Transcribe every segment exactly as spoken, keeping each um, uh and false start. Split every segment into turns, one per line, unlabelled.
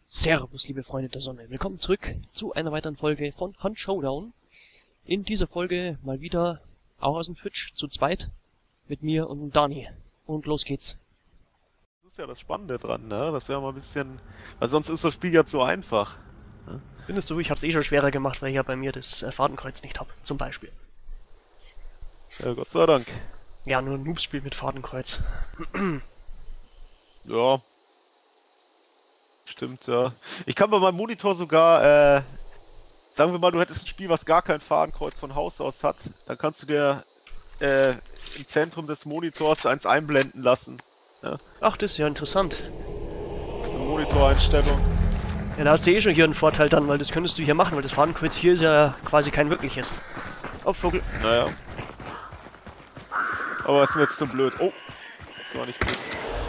Servus, liebe Freunde der Sonne. Willkommen zurück zu einer weiteren Folge von Hunt Showdown. In dieser Folge mal wieder, auch aus dem Twitch, zu zweit, mit mir und Dani. Und los geht's.
Das ist ja das Spannende dran, ne? Das wäre mal ein bisschen... Weil sonst ist das Spiel ja zu einfach. Ne?
Findest du, ich hab's eh schon schwerer gemacht, weil ich ja bei mir das äh, Fadenkreuz nicht hab, zum Beispiel.
Ja, Gott sei Dank.
Ja, nur ein Noobspiel mit Fadenkreuz.
Ja. Stimmt, ja. Ich kann bei meinem Monitor sogar, äh... Sagen wir mal, du hättest ein Spiel, was gar kein Fadenkreuz von Haus aus hat. Dann kannst du dir äh, im Zentrum des Monitors eins einblenden lassen. Ja?
Ach, das ist ja interessant.
Eine Monitoreinstellung.
Ja, da hast du eh schon hier einen Vorteil dann, weil das könntest du hier machen, weil das Fadenkreuz hier ist ja quasi kein wirkliches. Oh, Vogel.
Naja. Aber ist mir jetzt zu blöd. Oh, das war nicht gut.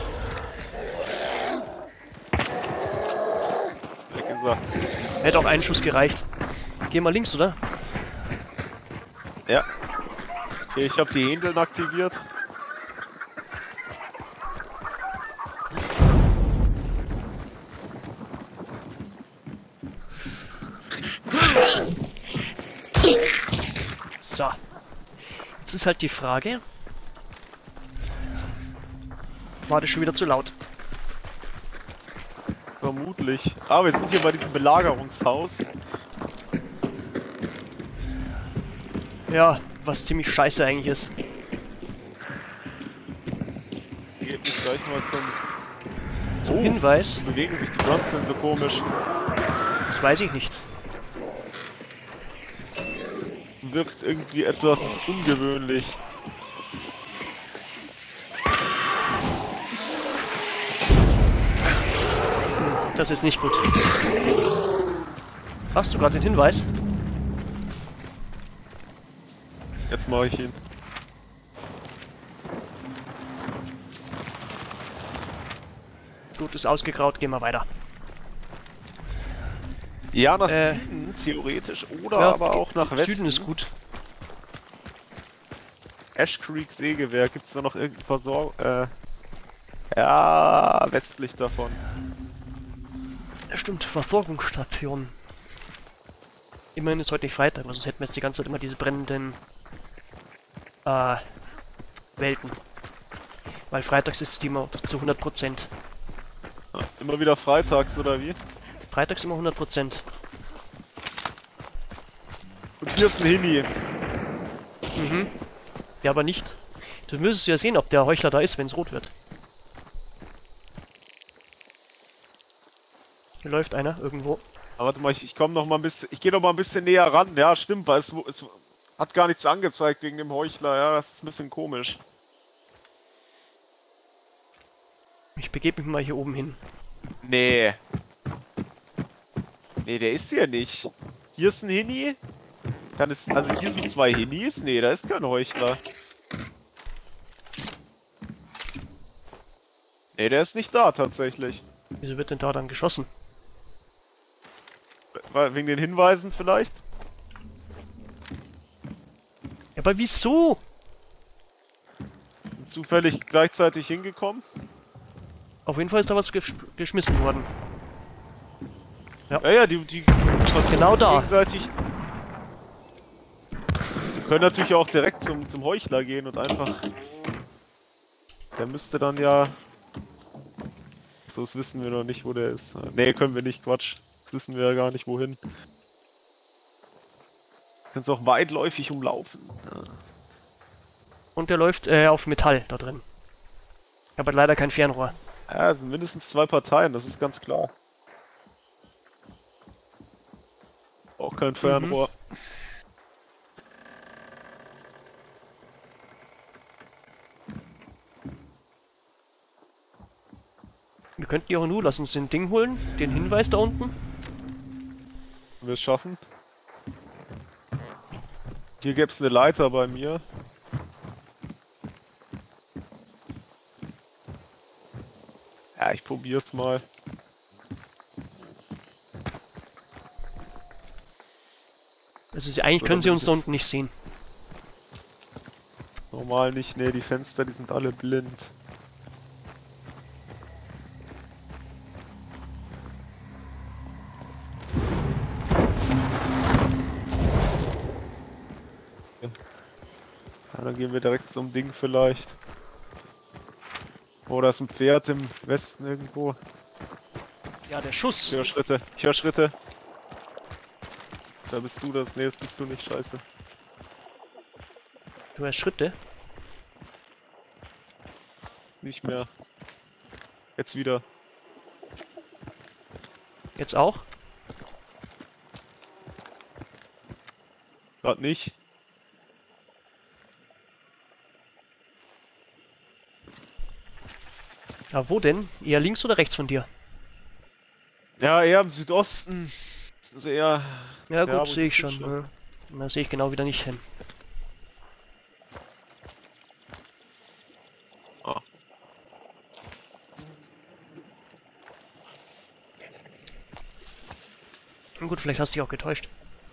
Weg ist er.
Hätte auch einen Schuss gereicht. Geh mal links, oder?
Ja. Okay, ich habe die Händeln aktiviert.
So. Jetzt ist halt die Frage. War das schon wieder zu laut?
Vermutlich. Aber wir sind hier bei diesem Belagerungshaus.
Ja, was ziemlich scheiße eigentlich ist.
Geht mich gleich mal zum...
Zum
Oh,
Hinweis,
bewegen sich die Bronzen so komisch.
das weiß ich nicht.
Es wirkt irgendwie etwas ungewöhnlich.
Das ist nicht gut. Hast du gerade den Hinweis?
Jetzt mache ich ihn.
Gut, ist ausgegraut, gehen wir weiter.
Ja, nach
Äh,
Süden, theoretisch, oder
Ja,
aber auch nach Westen.
Süden ist gut.
Ash Creek Sägewerk, gibt's da noch irgendein Versorgung? Äh, ja, westlich davon.
Ja, stimmt, Versorgungsstation. Immerhin ist heute nicht Freitag, weil sonst hätten wir jetzt die ganze Zeit immer diese brennenden äh, Welten. Weil freitags ist es die immer zu hundert Prozent.
Ja, immer wieder freitags, oder wie?
Freitags immer hundert Prozent.
Und hier ist ein Hini.
Mhm. Ja, aber nicht. Du müsstest ja sehen, ob der Heuchler da ist, wenn es rot wird. Hier läuft einer irgendwo.
Aber warte mal, ich, ich komme noch mal ein bisschen, ich gehe noch mal ein bisschen näher ran. Ja, stimmt, weil es, es hat gar nichts angezeigt wegen dem Heuchler. Ja, das ist ein bisschen komisch.
Ich begebe mich mal hier oben hin.
Nee. Nee, der ist hier nicht. Hier ist ein Hini. Kann es, also hier sind zwei Hinis. Nee, da ist kein Heuchler. Nee, der ist nicht da tatsächlich.
Wieso wird denn da dann geschossen?
Weil- Wegen den Hinweisen vielleicht?
Ja, aber wieso?
Sind zufällig gleichzeitig hingekommen?
Auf jeden Fall ist da was gesch geschmissen worden.
Ja, ja, die, die
Genau da.
gegenseitig. Wir können natürlich auch direkt zum, zum Heuchler gehen und einfach. Der müsste dann ja. So, das wissen wir noch nicht, wo der ist. Nee, können wir nicht, Quatsch. Das wissen wir ja gar nicht, wohin. Können es auch weitläufig umlaufen. Ja.
Und der läuft äh, auf Metall da drin. Ich habe leider kein Fernrohr.
Ja, es sind mindestens zwei Parteien, das ist ganz klar. Auch kein Fernrohr.
Mhm. Wir könnten die auch nur, lass uns den Ding holen, den Hinweis da unten.
Wenn wir es schaffen. Hier gäbe es eine Leiter bei mir. Ja, ich probier's mal.
Also sie, eigentlich
So,
können
dann
sie
bin
uns
ich
da
jetzt-
unten nicht sehen.
Normal nicht, ne, die Fenster, die sind alle blind. Ja, dann gehen wir direkt zum Ding vielleicht. Oh, da ist ein Pferd im Westen irgendwo.
Ja, der Schuss.
Ich höre Schritte. Ich höre Schritte. Da bist du das. Nee, jetzt bist du nicht. Scheiße.
Du hörst Schritte.
Nicht mehr. Jetzt wieder.
Jetzt auch.
Gerade nicht.
Ja, wo denn? Eher links oder rechts von dir?
Ja, eher im Südosten. Also eher...
Ja gut,
wo
sehe
die
ich schon.
Fische-
Ne? Da sehe ich genau wieder nicht hin.
Ah.
Na gut, vielleicht hast du dich auch getäuscht.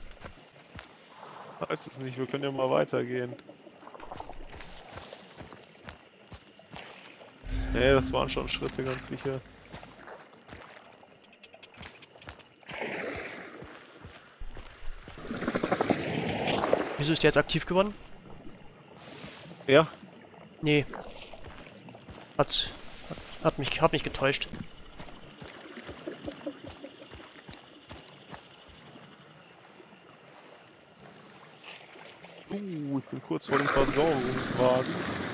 Weiß es nicht, wir können ja mal weitergehen. Nee, das waren schon Schritte, ganz sicher.
Wieso ist der jetzt aktiv geworden?
Ja,
Nee. Hat, hat, hat mich, hat mich getäuscht.
uh, ich bin kurz vor dem Versorgungswagen.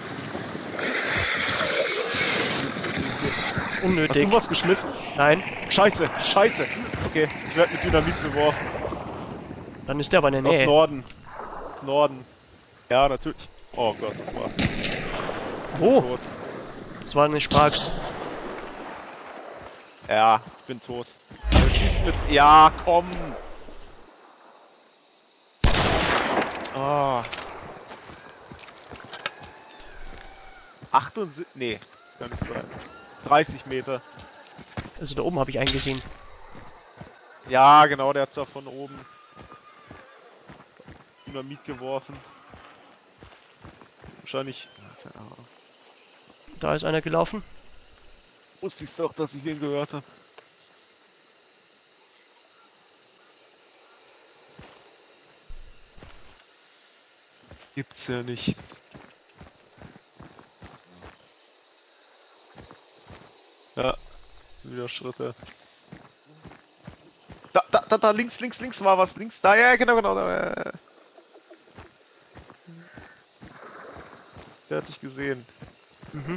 Hast
Unnötig.
du was geschmissen?
Nein,
Scheiße, scheiße. Okay, ich werde mit Dynamit beworfen.
dann ist der aber in der
Aus
Nähe.
Norden. Aus Norden. Ja, natürlich. Oh Gott, das war's.
Wo?
Tot.
Das war eine Sparks.
Ja, ich bin tot. Wir schießen mit... Ja, komm! Ah. achtundsiebzig... Nee, kann nicht sein. dreißig Meter.
Also da oben habe ich einen gesehen.
Ja, genau, der hat's da von oben Dynamit geworfen. Wahrscheinlich... Keine Ahnung.
Da ist einer gelaufen.
Wusste ich's doch, dass ich ihn gehört habe. Gibt's ja nicht. Ja, wieder Schritte. Da, da, da, da, links, links, links war was, links, da, ja, genau, genau, da. Der hat dich gesehen.
Mhm.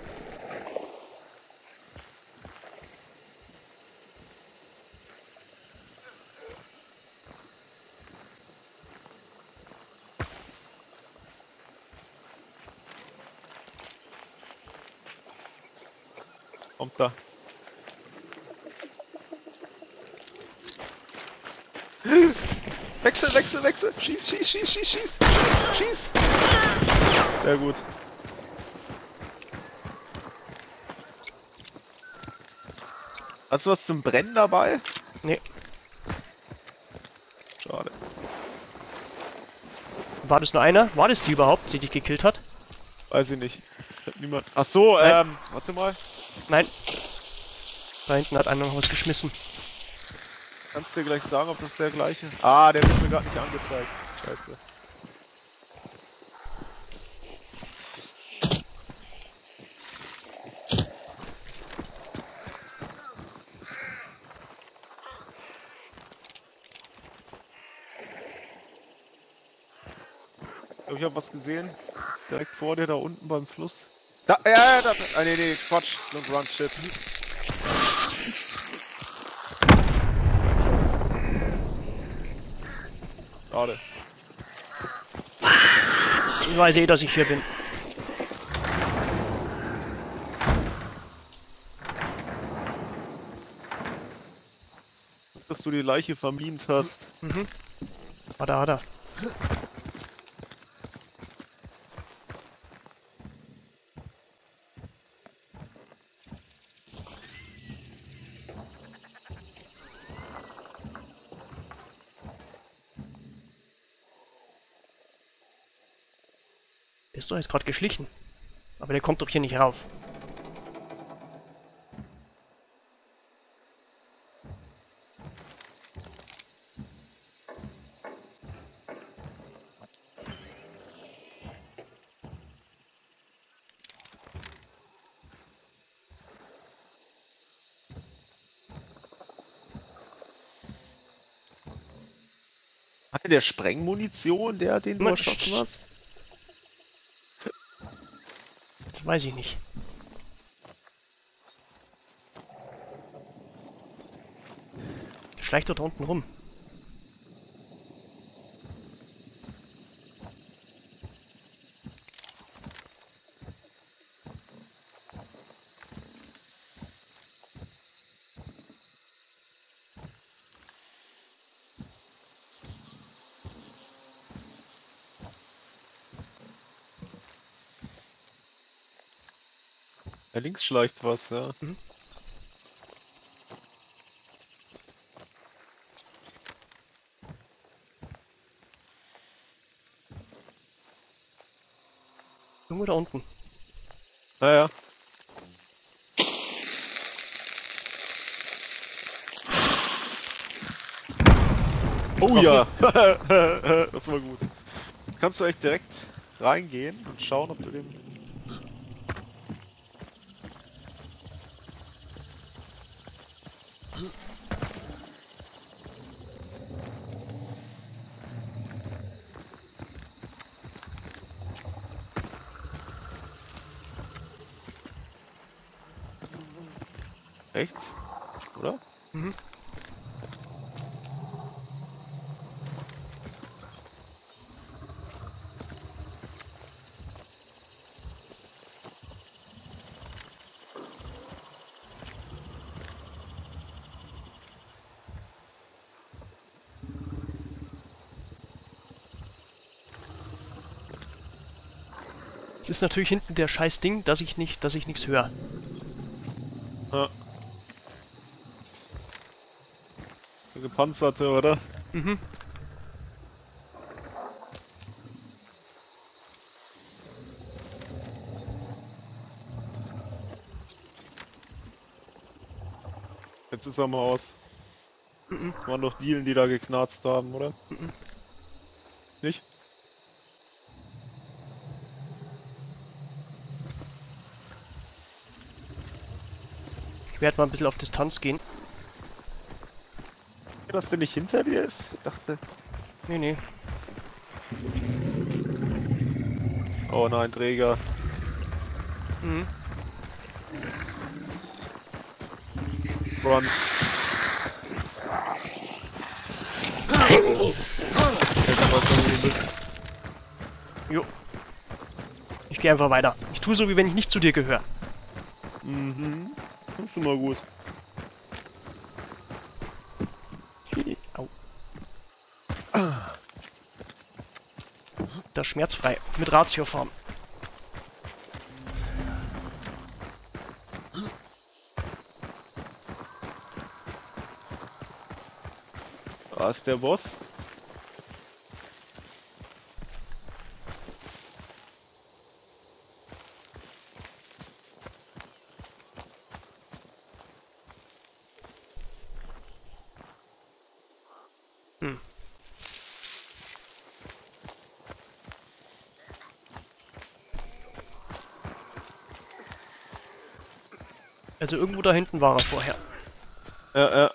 Kommt da. Wechsel, wechsel, wechsel. Schieß, schieß, schieß, schieß, schieß. Schieß. Sehr gut. Hast du was zum Brennen dabei?
Nee.
Schade.
War das nur einer? War das die überhaupt, die dich gekillt hat?
Weiß ich nicht. Hat niemand. Ach so,
Nein.
ähm, warte mal.
Nein. Da hinten hat einer noch was geschmissen.
Kannst du dir gleich sagen, ob das der gleiche? Ah, der wird mir gerade nicht angezeigt. Scheiße. Ich glaube, ich habe was gesehen. Direkt vor dir, da unten beim Fluss. Da, ja, ja, da. Ah, nee, nee, Quatsch. So ein Grunt-Shit. Schade.
Ich weiß eh, dass ich hier bin.
Dass du die Leiche vermint hast.
Mhm. Hat er, hat er. Der ist doch jetzt gerade geschlichen. Aber der kommt doch hier nicht rauf.
Hatte der Sprengmunition, der den du
Moment,
erschossen hast?
Das weiß ich nicht. Schleicht dort unten rum.
Ja, links schleicht was, ja.
Mhm. Irgendwo da unten.
Naja. Oh ja! Das war gut. Kannst du echt direkt reingehen und schauen, ob du den... Rechts? Oder?
Mhm. Es ist natürlich hinten der scheiß Ding, dass ich nicht, dass ich nichts höre.
Ja. Der gepanzerte, oder?
Mhm.
Jetzt ist er mal aus.
Mhm.
Das waren doch Dielen, die da geknarzt haben, oder?
Mhm.
Nicht?
Ich werde mal ein bisschen auf Distanz gehen.
Dass der nicht hinter dir ist? Ich dachte...
Nee, nee.
Oh nein, Träger.
Mhm.
Runs. Jetzt weiß man, wo du bist.
Jo. Ich gehe einfach weiter. Ich tue so, wie wenn ich nicht zu dir gehöre.
Mhm. Das ist immer gut.
Au. Das schmerzfrei. Mit Ratio fahren.
Da ist der Boss.
Hm. Also irgendwo da hinten war er vorher.
Ja, ja.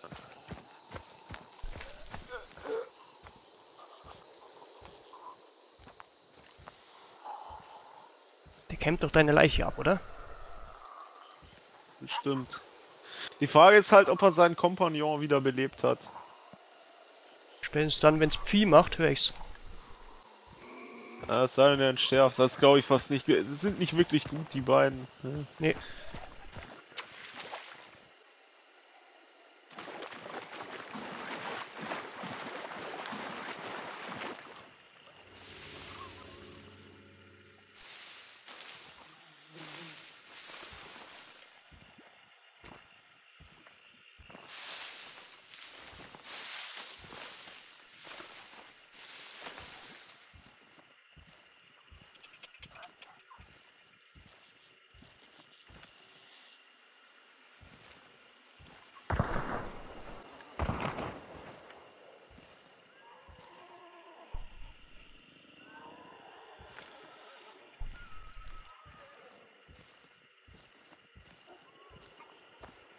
Der kämmt doch deine Leiche ab, oder?
Bestimmt. Die Frage ist halt, ob er seinen Kompagnon wiederbelebt hat.
Spätestens dann, wenn's Pfih macht, höre ich's.
Ja, es sei denn, er entschärft. Das glaube ich fast nicht. ge- Sind nicht wirklich gut, die beiden. Ne?
Nee.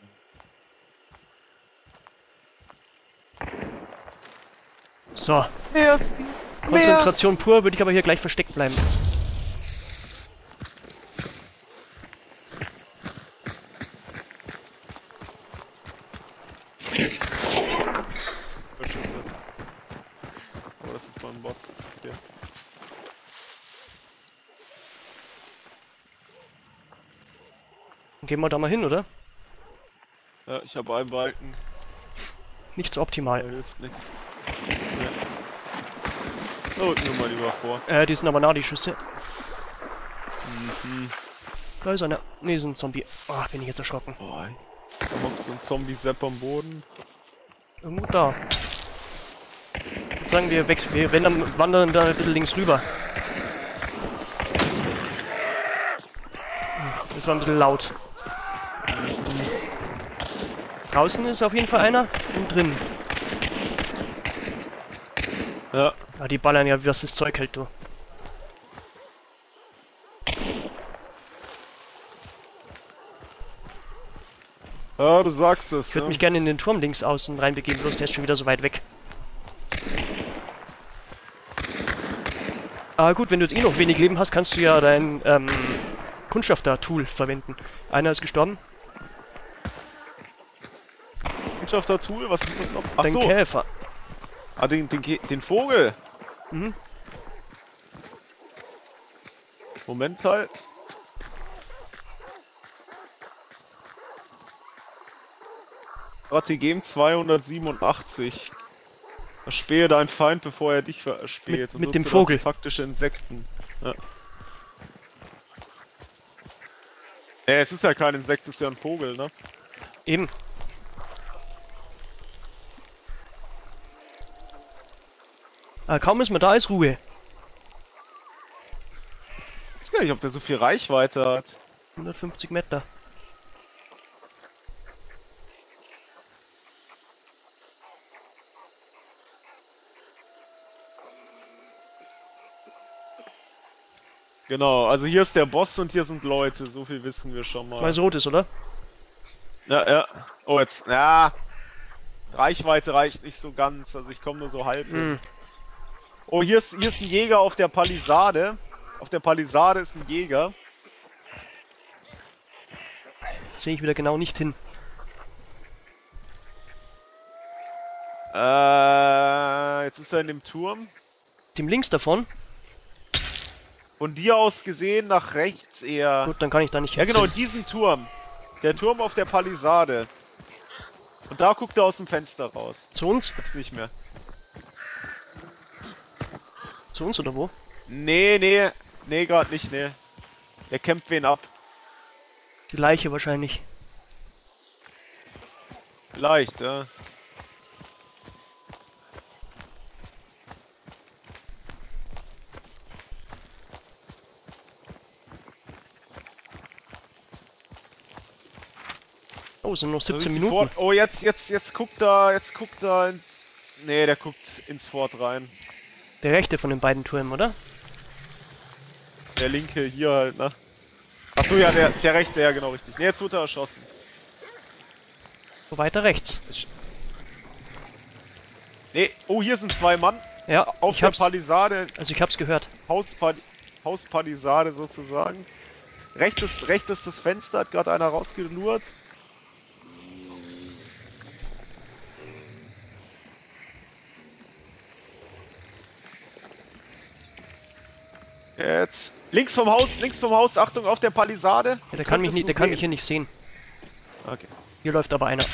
So,
Mehr.
Konzentration pur, würde ich aber hier gleich versteckt bleiben.
Verschüsse. Oh, das ist mein Boss. Okay.
Gehen wir da mal hin, oder?
Ja, ich habe einen Balken.
Nicht so
Da
optimal.
hilft nichts. Ja. Da rücken wir mal lieber vor.
Äh, die sind aber nah, die Schüsse.
Mhm.
Da ist einer. Ne, ist ein Zombie. Ah, bin ich jetzt erschrocken.
Boah, da hockt so ein Zombie-Sepp am Boden.
Irgendwo da. Ich würde sagen, wir, weg, wir wenn, dann wandern da ein bisschen links rüber. Das war ein bisschen laut. Draußen ist auf jeden Fall einer und drin.
Ja.
Ah, die ballern ja, was das Zeug hält, du.
Ja, du sagst es.
Ich würde
Ja.
mich gerne in den Turm links außen reinbegeben, bloß der ist schon wieder so weit weg. Ah gut, wenn du jetzt eh noch wenig Leben hast, kannst du ja dein ähm, Kundschafter-Tool verwenden. Einer ist gestorben.
Kundschafter-Tool, was ist das noch? Ach
Dein
so.
Käfer.
Ah, den, den, Ke- den Vogel.
Mhm.
Moment halt. Strategem zweihundertsiebenundachtzig. Erspähe deinen Feind, bevor er dich verspäht.
Mit- mit dem Vogel.
Faktische Insekten. Ja. Ja, es ist ja kein Insekt, es ist ja ein Vogel, ne?
Eben. Ah, kaum ist man da, ist Ruhe.
Ich weiß gar nicht, ob der so viel Reichweite hat.
hundertfünfzig Meter.
Genau, also hier ist der Boss und hier sind Leute, so viel wissen wir schon mal.
Weil es rot ist, oder?
Ja, ja. Oh, jetzt, ja. Reichweite reicht nicht so ganz, also ich komme nur so halb hin.
Hm.
Oh, hier ist, hier ist ein Jäger auf der Palisade. Auf der Palisade ist ein Jäger.
Jetzt sehe ich wieder genau nicht hin.
Äh, jetzt ist er in dem Turm.
Dem links davon?
Von dir aus gesehen nach rechts eher.
Gut, dann kann ich da nicht
Ja genau,
hin.
diesen Turm. Der Turm auf der Palisade. Und da guckt er aus dem Fenster raus.
Zu uns?
Jetzt nicht mehr.
Zu uns oder wo?
Nee, nee. Nee, gerade nicht, nee. Der kämpft wen ab.
Die Leiche wahrscheinlich.
Vielleicht, ja.
Oh, es sind noch siebzehn
Die
Minuten.
Fort oh, jetzt, jetzt, jetzt guckt er, jetzt guckt er in nee, der guckt ins Fort rein.
Der rechte von den beiden Türmen, oder?
Der linke hier halt, ne? Achso, ja, der, der rechte, ja genau, richtig. Ne, jetzt wird er erschossen.
So weiter rechts.
Ne, oh, hier sind zwei Mann.
Ja,
Auf
ich
der
hab's,
Palisade,
also ich hab's gehört.
Hauspal Hauspalisade sozusagen. Rechts ist, rechts ist das Fenster, hat gerade einer rausgelurrt. Jetzt. Links vom Haus, links vom Haus, Achtung, auf der Palisade.
Ja, der kann mich
Könntest
nicht,
du
der kann
sehen.
mich hier nicht sehen.
Okay.
Hier läuft aber einer.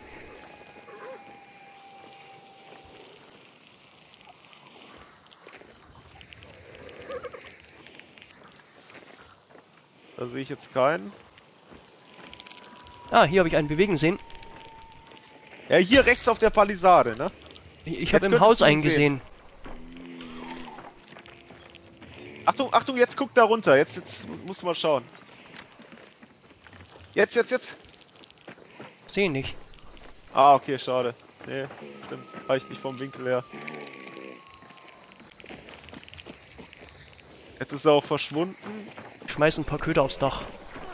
Da sehe ich jetzt keinen.
Ah, hier habe ich einen bewegen sehen.
Ja, hier rechts auf der Palisade, ne?
Ich, ich
Jetzt
habe im
könntest
Haus
du ihn
einen gesehen.
Achtung, Achtung, jetzt guckt da runter. Jetzt, jetzt muss man schauen. Jetzt, jetzt, jetzt.
Sehe nicht.
Ah, okay, schade. Nee, stimmt. Reicht nicht vom Winkel her. Jetzt ist er auch verschwunden.
Ich schmeiß ein paar Köder aufs Dach.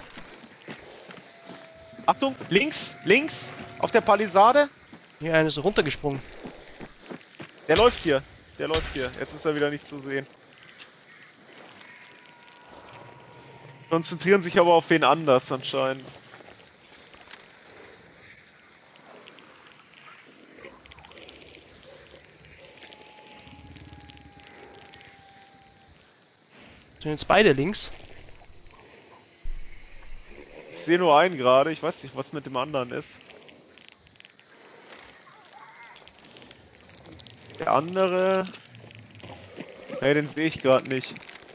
Achtung, links, links, auf der Palisade.
Hier einer ist runtergesprungen.
Der läuft hier. der läuft hier. Jetzt ist er wieder nicht zu sehen. Konzentrieren sich aber auf wen anders anscheinend.
Sind jetzt beide links?
Ich sehe nur einen gerade, ich weiß nicht, was mit dem anderen ist. Der andere... Ne, den sehe ich gerade nicht.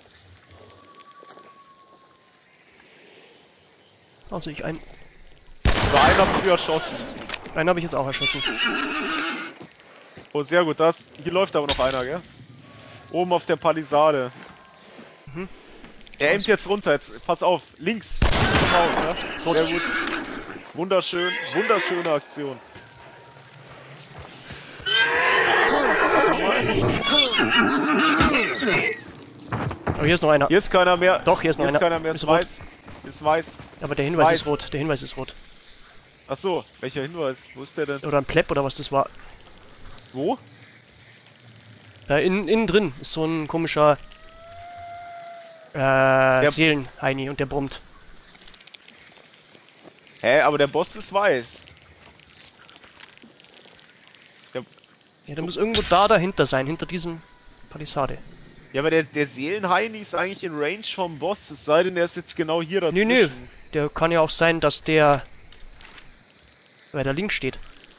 Also ich einen.
So, einen haben sie erschossen.
Einen habe ich jetzt auch erschossen.
Oh, sehr gut, das. Hier läuft aber noch einer, gell? Oben auf der Palisade.
Mhm.
Er aimt jetzt runter, jetzt. Pass auf, links. Zum Haus, ne?
Tot.
Sehr gut. Wunderschön, wunderschöne Aktion. Warte mal.
Aber hier ist noch einer.
Hier ist keiner mehr.
Doch, hier ist noch
hier
einer.
Ist keiner mehr, ist,
Ist rot.
weiß. Ist weiß.
Aber der Hinweis
weiß.
ist rot. Der Hinweis ist rot.
Ach so, welcher Hinweis? Wo ist der denn?
Oder ein Plepp oder was das war.
Wo?
Da innen, innen drin ist so ein komischer äh, Seelenheini und der brummt.
Hä, aber der Boss ist weiß. Der...
Ja, der muss irgendwo da dahinter sein, hinter diesem Palisade.
Ja, aber der, der Seelenheini ist eigentlich in Range vom Boss, es sei denn, er ist jetzt genau hier dazwischen.
Nö, nö. Der kann ja auch sein, dass der weiter links steht.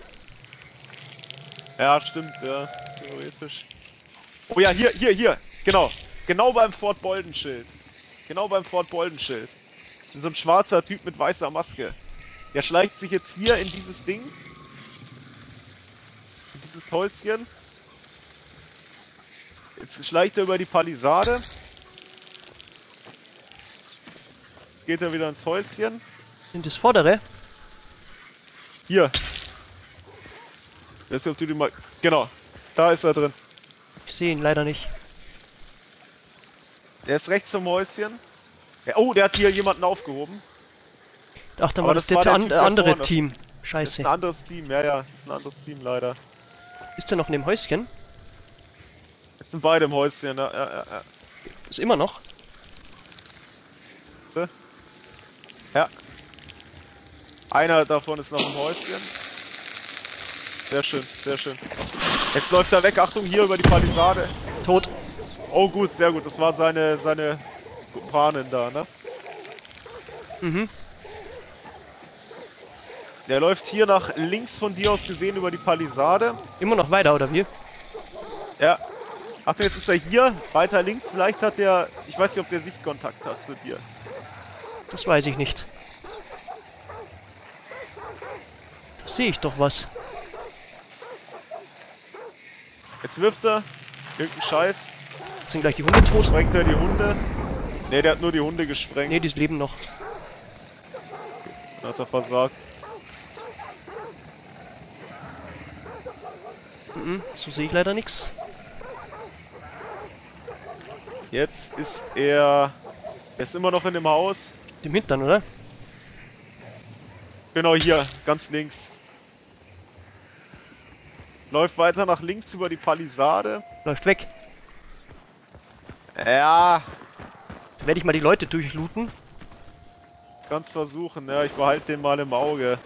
Ja, stimmt, ja. Theoretisch. Oh ja, hier, hier, hier. Genau. Genau beim Fort Boldenschild. Genau beim Fort Boldenschild. So ein schwarzer Typ mit weißer Maske. Der schleicht sich jetzt hier in dieses Ding. In dieses Häuschen. Jetzt schleicht er über die Palisade. Jetzt geht er wieder ins Häuschen.
In das vordere?
Hier. Ich weiß nicht, ob du die mal... Genau. Da ist er drin.
Ich sehe ihn leider nicht.
Der ist rechts zum Häuschen. Ja, oh, der hat hier jemanden aufgehoben.
Ach, dann
Aber
war das,
das war
das
der
an,
Typ da
andere
vorne.
Team.
Das ist
Scheiße.
ein anderes Team, ja, ja. Das ist ein anderes Team leider.
Ist der noch in dem Häuschen?
Jetzt sind beide im Häuschen, ja, ja, ja.
Ist immer noch.
So. Ja. Einer davon ist noch im Häuschen. Sehr schön, sehr schön. Jetzt läuft er weg. Achtung, hier über die Palisade.
Tot.
Oh gut, sehr gut. Das waren seine, seine Kumpanen da, ne?
Mhm.
Der läuft hier nach links von dir aus gesehen über die Palisade.
Immer noch weiter, oder wie?
Ja. Achtung, jetzt ist er hier, weiter links. Vielleicht hat der... Ich weiß nicht, ob der Sichtkontakt hat zu dir.
Das weiß ich nicht. Da sehe ich doch was.
Jetzt wirft er irgendeinen Scheiß.
Jetzt sind gleich die Hunde tot.
Sprengt er die Hunde. Ne, der hat nur die Hunde gesprengt.
Ne, die leben noch.
Dann hat er versagt.
Mhm, so sehe ich leider nichts.
Jetzt ist er... Er ist immer noch in dem Haus.
Dem Hintern, oder?
Genau hier, ganz links. Läuft weiter nach links über die Palisade.
Läuft weg.
Ja,
Dann werde ich mal die Leute durchlooten.
kannst versuchen. Ja, ich behalte den mal im Auge.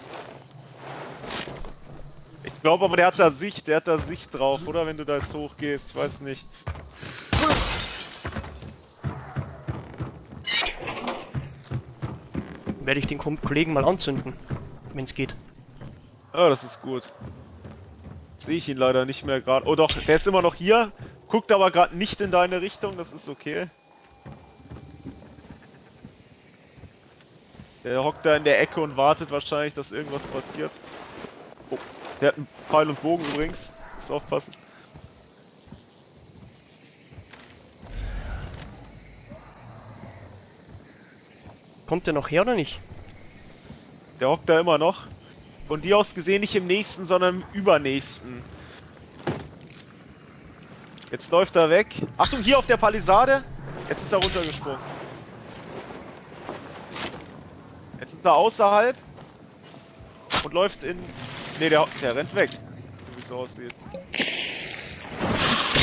Ich glaube aber, der hat da Sicht. Der hat da Sicht drauf, oder? Wenn du da jetzt hochgehst. Ich weiß nicht.
Dann werde ich den Ko- Kollegen mal anzünden. Wenn es geht.
Ah, das ist gut. Sehe ich ihn leider nicht mehr gerade. Oh doch, der ist immer noch hier. Guckt aber gerade nicht in deine Richtung. Das ist okay. Der hockt da in der Ecke und wartet wahrscheinlich, dass irgendwas passiert. Oh, der hat einen Pfeil und Bogen übrigens. Muss aufpassen.
Kommt der noch her oder nicht?
Der hockt da immer noch. Von dir aus gesehen nicht im nächsten, sondern im übernächsten. Jetzt läuft er weg. Achtung, hier auf der Palisade. Jetzt ist er runtergesprungen. Jetzt ist er außerhalb. Und läuft in... Ne, der, der rennt weg. Wie es so aussieht.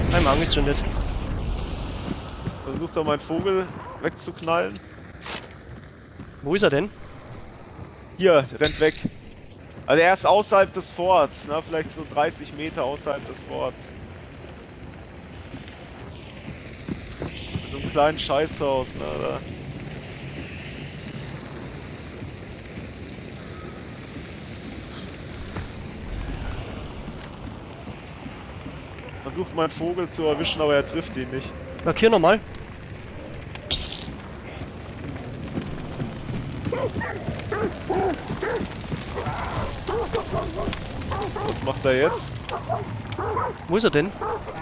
Einmal angezündet.
Versucht da meinen Vogel wegzuknallen.
Wo ist er denn?
Hier, der rennt weg. Also er ist außerhalb des Forts, ne? Vielleicht so dreißig Meter außerhalb des Forts. In so einem kleinen Scheißhaus, ne? Da. Versucht meinen Vogel zu erwischen, aber er trifft ihn nicht.
Markier nochmal.
Was macht er jetzt?
Wo ist er denn?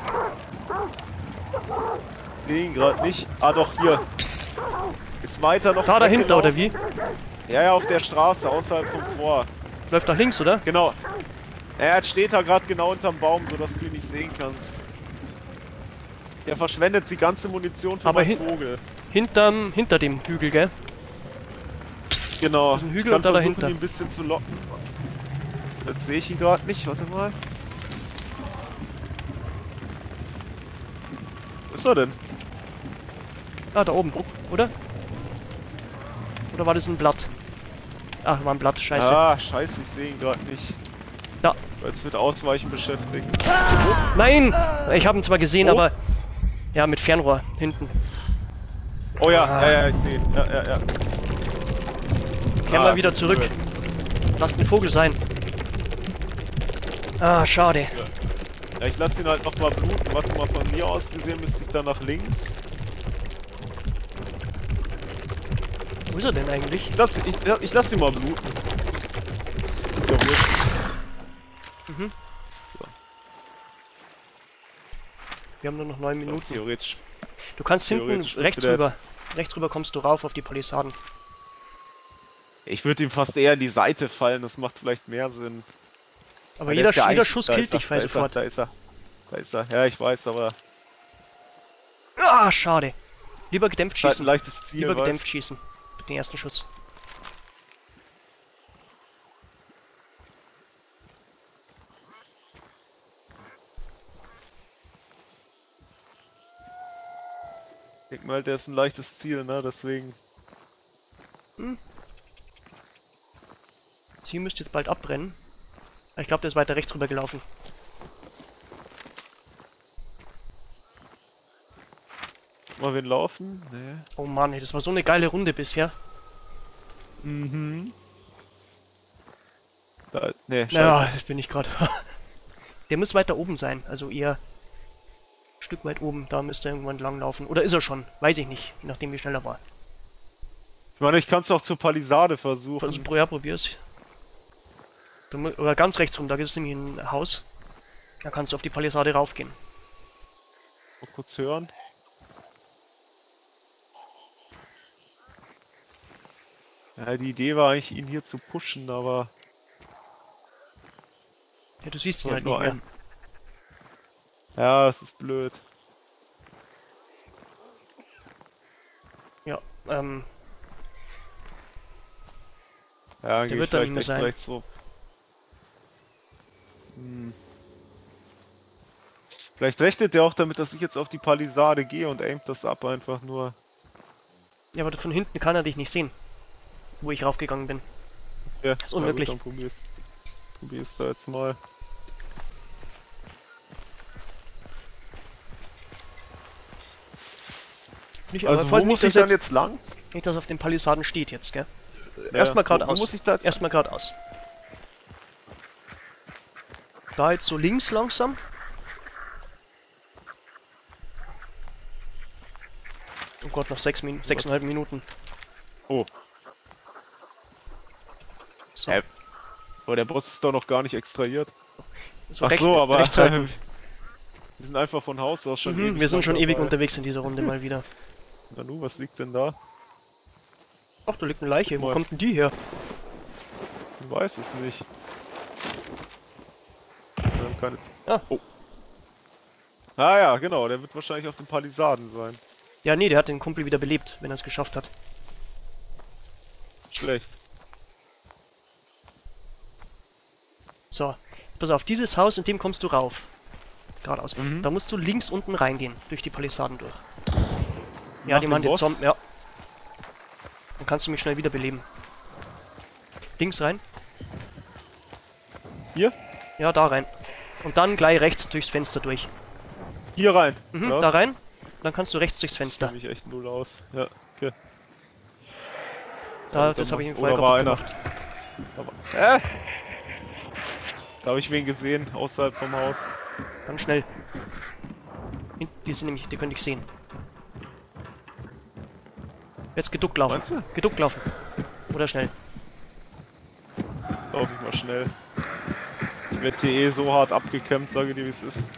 Ich sehe ihn gerade nicht. Ah doch, hier. Ist weiter noch.
Da dahinter, oder wie?
Ja, ja, auf der Straße, außerhalb vom Fort.
Läuft nach links, oder?
Genau. Er steht da gerade genau unterm Baum, sodass du ihn nicht sehen kannst. Der verschwendet die ganze Munition für
Aber
meinen
hin-
Vogel.
Hinterm, hinter dem Hügel, gell?
Genau.
ist ein Hügel
ich kann
und da
versuchen,
dahinter.
ihn ein bisschen zu locken. Jetzt sehe ich ihn gerade nicht. Warte mal. Wo ist er denn?
Ah, da oben, oder? Oder war das ein Blatt? Ach, war ein Blatt, scheiße.
Ah, scheiße, ich sehe ihn gerade nicht.
Da.
Jetzt mit Ausweichen beschäftigt.
Nein! Ich habe ihn zwar gesehen,
Oh.
aber... Ja, mit Fernrohr, hinten.
Oh ja,
Ah.
ja, ja, ich sehe ihn. Ja, ja, ja.
Kehr
Ah,
mal wieder zurück.
blöd.
Lass den Vogel sein. Ah, schade.
Ja, ich lasse ihn halt nochmal bluten. Warte mal, von mir aus gesehen müsste ich da nach links.
Wo ist er denn eigentlich?
Ich lass, ich, ich lass ihn mal bluten. Ist ja wurscht.
Mhm.
So.
Wir haben nur noch neun
Ja,
Minuten.
theoretisch.
Du kannst hinten
theoretisch
rechts
müsste der
rüber. Rechts rüber kommst du rauf auf die Palisaden.
Ich würde ihm fast eher in die Seite fallen, das macht vielleicht mehr Sinn.
Aber
Weil
jeder,
der ist ja
jeder
eigentlich-
Schuss
da
killt
ist er,
dich frei
da ist er,
sofort.
Da ist er. Da ist er. Ja, ich weiß, aber
Ah, schade. Lieber gedämpft
ist halt ein
schießen.
leichtes Ziel.
Lieber
weißt?
gedämpft schießen. Mit den ersten Schuss.
Ich denke mal, der ist ein leichtes Ziel, ne? Deswegen.
Ziel müsste jetzt bald abbrennen. Ich glaube, der ist weiter rechts rüber gelaufen.
Mal wen laufen? Nee.
Oh Mann, ey, das war so eine geile Runde bisher.
Mhm. Da, nee, scheiße.
Ja, das bin ich gerade. Der muss weiter oben sein, also eher ein Stück weit oben. Da müsste er irgendwann lang laufen. Oder ist er schon? Weiß ich nicht, je nachdem wie schnell er war.
Ich meine, ich kann es auch zur Palisade versuchen.
Also, pro- ja, probier's. Du mu- Oder ganz rechts rum, da gibt es nämlich ein Haus. Da kannst du auf die Palisade raufgehen.
Mal kurz hören. Ja, die Idee war eigentlich, ihn hier zu pushen, aber...
Ja, du siehst ihn
Halt
halt
nur
nicht mehr.
ein. Ja, das ist blöd.
Ja, ähm,
Ja, dann
Der
geh
wird
ich
da
vielleicht
nicht mehr
echt
sein.
rechts rum. Hm. Vielleicht rechnet der auch damit, dass ich jetzt auf die Palisade gehe und aimt das ab einfach nur.
ja, aber von hinten kann er dich nicht sehen. Wo ich raufgegangen bin.
Ja,
ist unmöglich.
Na gut, dann probier's. Probier's da jetzt mal.
Nicht,
Also
aber
wo
voll
muss
nicht,
ich
dass
dann jetzt lang?
nicht, dass auf den Palisaden steht jetzt, gell?
Ja,
Erstmal
wo-
geradeaus.
Wo muss ich da jetzt?
Erstmal geradeaus. Da jetzt so links langsam. Oh Gott, noch sechs Min sechseinhalb Minuten.
Oh,
So,
Hä? aber der Boss ist doch noch gar nicht extrahiert.
so
Ach
recht-
so, aber
rechts halten.
wir sind einfach von Haus aus schon
Mhm,
ewig
wir sind
lang
schon ewig
dabei.
unterwegs in dieser Runde mal wieder.
Nanu, was liegt denn da?
Ach, da liegt eine Leiche. Wo
Mal.
kommt denn die her?
Ich weiß es nicht. Wir haben keine Z
Ah.
Oh. Ah ja, genau, der wird wahrscheinlich auf den Palisaden sein.
Ja, nee, der hat den Kumpel wieder belebt, wenn er es geschafft hat.
Schlecht.
So, pass auf, dieses Haus, in dem kommst du rauf. Geradeaus.
Mhm.
Da musst du links unten reingehen, durch die Palisaden durch. Ja,
Nach
die
dem
machen den
Boss?
Zombie, ja. Dann kannst du mich schnell wiederbeleben. Links rein.
Hier?
Ja, da rein. Und dann gleich rechts durchs Fenster durch.
Hier rein.
Mhm,
Was?
da rein. Dann kannst du rechts durchs Fenster.
Kenn mich echt null aus. Ja, okay.
Da,
Ja,
das
dann
habe ich ihm
mach-
vorher
oder war
kaputt
einer?
gemacht.
Aber, äh? Da habe ich wen gesehen, außerhalb vom Haus.
Ganz schnell. Hin- Die sind nämlich, die könnte ich sehen. Jetzt geduckt laufen.
Meinst du?
Geduckt laufen. Oder schnell.
Lauf ich mal schnell. Ich werde hier eh so hart abgekämmt, sage dir wie es ist.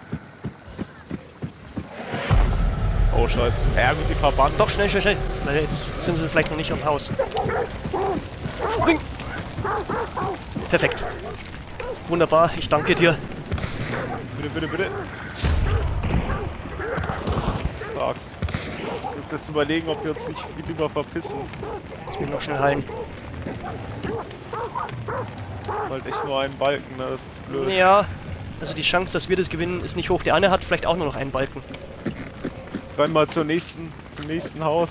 Oh scheiße. Ja gut, die verbannt.
Doch, schnell, schnell, schnell. Weil jetzt sind sie vielleicht noch nicht am Haus. Spring! Perfekt. Wunderbar, ich danke dir.
Bitte, bitte, bitte. Fuck. Ich muss jetzt überlegen, ob wir uns nicht lieber verpissen.
Lass mich noch schnell heilen.
Halt echt nur einen Balken, ne? Das ist blöd.
Ja, also die Chance, dass wir das gewinnen, ist nicht hoch. Der eine hat vielleicht auch nur noch einen Balken.
Rennen mal zur nächsten, zum nächsten Haus.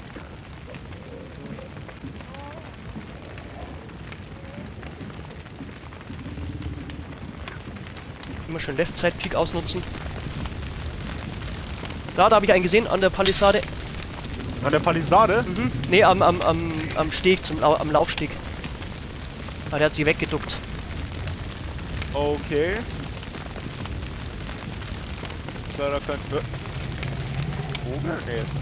Immer schön Left-Side-Peak ausnutzen. Da, da habe ich einen gesehen, an der Palisade.
An der Palisade?
Mhm. Ne, am, am, am, am Steg, zum, Lau- am Laufsteg. Ah, der hat sie weggeduckt.
Okay. Leider kein... Ist das ein Vogel? Nee, ist...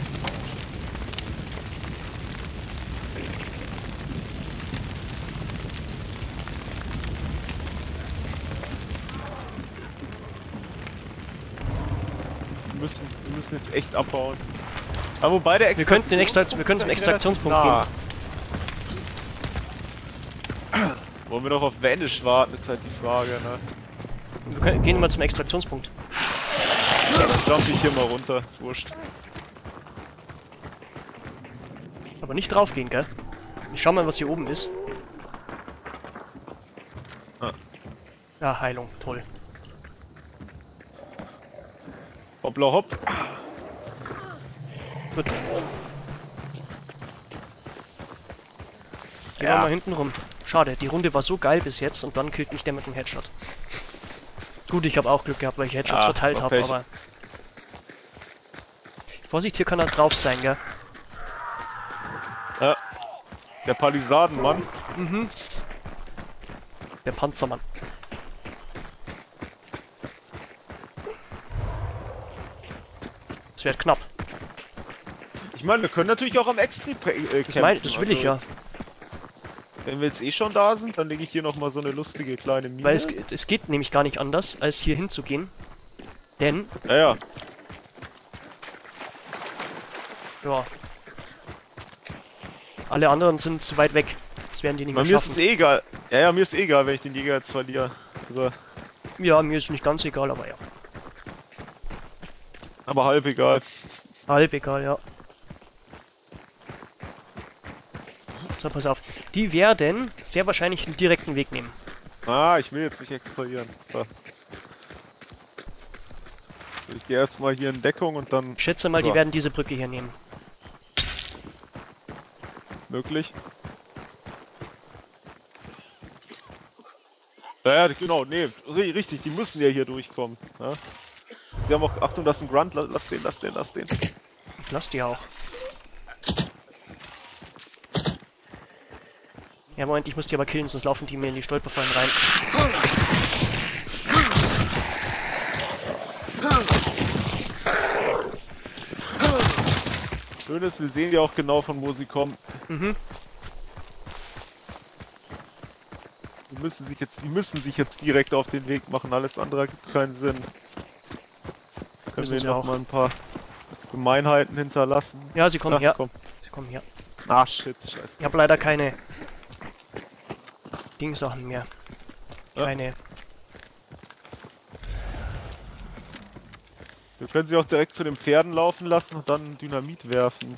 Wir müssen, wir müssen jetzt echt abbauen. Aber wobei der
Wir könnten den Extra-
Extraktionspunkt
wir können zum
ist ja
Extraktionspunkt
relativ nah. Wollen wir noch auf Vanish warten, ist halt die Frage, ne?
Wir können, gehen mal zum Extraktionspunkt.
Dann jump ich hier mal runter, ist wurscht.
Aber nicht draufgehen, gell? Ich schau mal, was hier oben ist.
Ah.
Ja, Heilung, toll.
Hoppla hopp.
Gut. Gehen
Ja.
wir mal hinten rum. Schade, die Runde war so geil bis jetzt und dann killt mich der mit dem Headshot. Gut, ich habe auch Glück gehabt, weil ich Headshots
Ah,
verteilt
war
habe,
Pech.
aber... Vorsicht, hier kann er drauf sein, gell?
Ja. Der Palisadenmann.
Mhm. Der Panzermann. Das wird knapp.
Ich meine, wir können natürlich auch am Extri äh,
Das, mein, das will ich ja.
jetzt, wenn wir jetzt eh schon da sind, dann lege ich hier nochmal so eine lustige kleine Mine.
Weil es, es geht nämlich gar nicht anders, als hier hinzugehen. Denn,
Ja, ja.
ja... Alle anderen sind zu weit weg. Das werden die nicht
Bei
mehr
mir ist es
schaffen.
eh egal. Ja, ja, mir ist eh egal, wenn ich den Jäger jetzt verliere. Also,
Ja, mir ist nicht ganz egal, aber ja.
aber halb egal.
Halb egal, ja. So, pass auf. Die werden sehr wahrscheinlich den direkten Weg nehmen.
Ah, ich will jetzt nicht extrahieren. So. Ich gehe erstmal hier in Deckung und dann
Ich schätze mal,
So.
die werden diese Brücke hier nehmen.
möglich. Ja, ja, genau, nee, ri- richtig, die müssen ja hier durchkommen. Ja? Die haben auch, Achtung, das ist ein Grunt, la- lass den, lass den, lass den.
Ich lass die auch. Ja, Moment, ich muss die aber killen, sonst laufen die mir in die Stolperfallen rein.
Schön ist, wir sehen ja auch genau, von wo sie kommen.
Mhm.
Die müssen sich jetzt, die müssen sich jetzt direkt auf den Weg machen, alles andere gibt keinen Sinn. Können
Müssen
wir
sie
noch
auch.
mal ein paar Gemeinheiten hinterlassen?
Ja, sie kommen
Ach,
her.
komm.
Sie kommen her.
Ah, shit, scheiße.
Ich habe leider keine Dingsachen mehr.
Ja.
Keine.
Wir können sie auch direkt zu den Pferden laufen lassen und dann Dynamit werfen.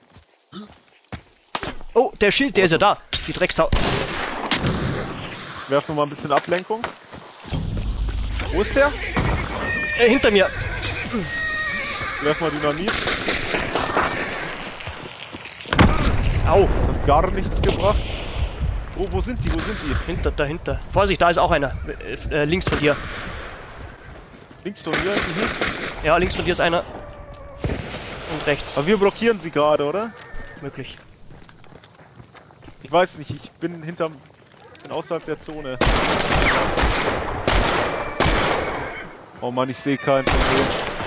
Oh, der Schild, der ist ja da. Die Drecksau.
Werfen wir mal ein bisschen Ablenkung. Wo ist der?
Äh, hinter mir.
Werf mal Dynamit.
Au.
Das hat gar nichts gebracht. Wo, wo sind die? Wo sind die?
Hinter, dahinter. Vorsicht, da ist auch einer. Äh, äh, links von dir.
Links von mir? Mhm.
Ja, links von dir ist einer. Und rechts.
Aber wir blockieren sie gerade, oder?
Möglich.
Ich weiß nicht, ich bin hinterm... bin außerhalb der Zone. Oh Mann, ich sehe keinen von denen.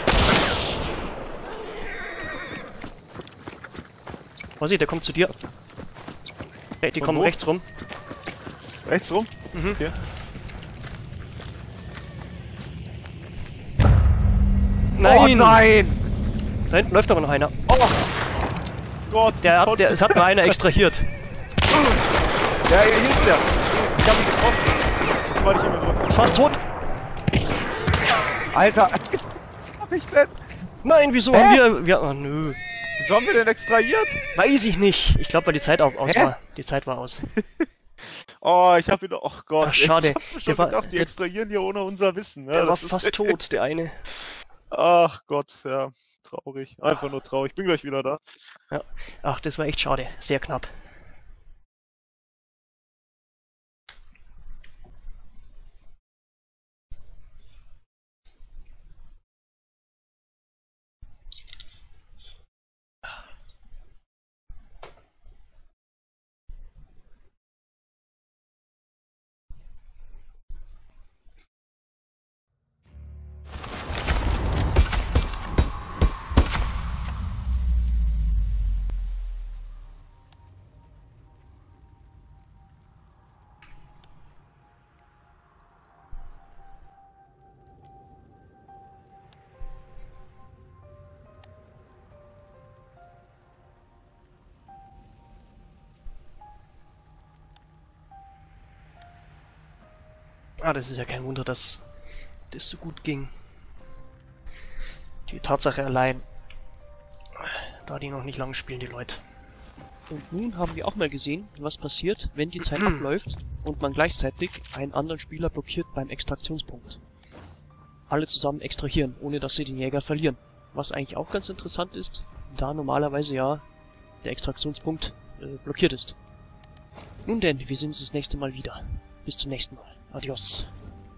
Vorsicht, der kommt zu dir. Hey, die
Von
kommen
wo?
rechts rum.
Rechts rum?
Mhm.
Okay.
Nein!
Oh nein!
Da hinten läuft aber noch einer.
Oh Gott!
Der hat, der, es hat nur einer extrahiert.
Ja, hier ist der! Ich hab ihn getroffen! Jetzt war ich immer drüber.
Fast tot!
Alter! Was hab ich denn?
Nein, wieso
Hä?
haben wir... wir oh, nö.
Wieso haben wir denn extrahiert?
Weiß ich nicht. Ich glaube, weil die Zeit auch aus
Hä?
war. Die Zeit war aus.
Oh, ich hab ihn... Oh Gott.
Ach, schade.
Ich hab mir schon
Der war-
gedacht, die
der-
extrahieren hier ohne unser Wissen. Ne?
Der war
Das ist-
fast tot, der eine.
Ach Gott, ja. Traurig. Einfach nur traurig. Ich bin gleich wieder da.
Ach, das war echt schade. Sehr knapp. Ah, das ist ja kein Wunder, dass das so gut ging. Die Tatsache allein, da die noch nicht lange spielen, die Leute. Und nun haben wir auch mal gesehen, was passiert, wenn die Zeit abläuft und man gleichzeitig einen anderen Spieler blockiert beim Extraktionspunkt. Alle zusammen extrahieren, ohne dass sie den Jäger verlieren. Was eigentlich auch ganz interessant ist, da normalerweise ja der Extraktionspunkt äh, blockiert ist. Nun denn, wir sehen uns das nächste Mal wieder. Bis zum nächsten Mal. Adios.